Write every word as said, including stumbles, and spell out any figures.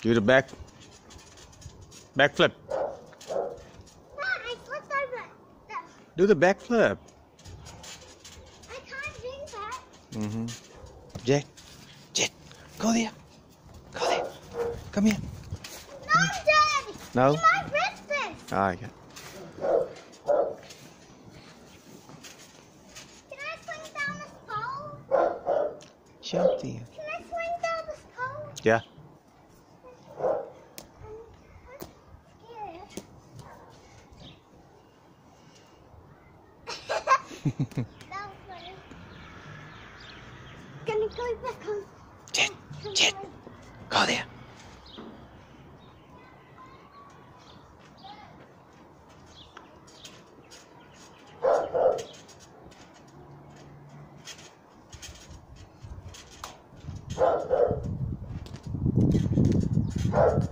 Do the back, back flip. Dad, I flipped over. The, Do the back flip. I can't do that. Mm-hmm. Jet, Jet, go there. Go there. Come here. No, Dad. No? You might rip this. All right. Can I swing down this pole? Jump there. Can I swing down this pole? Yeah. That was funny. Can you go back on? Jet, Jet, go there. Thank you.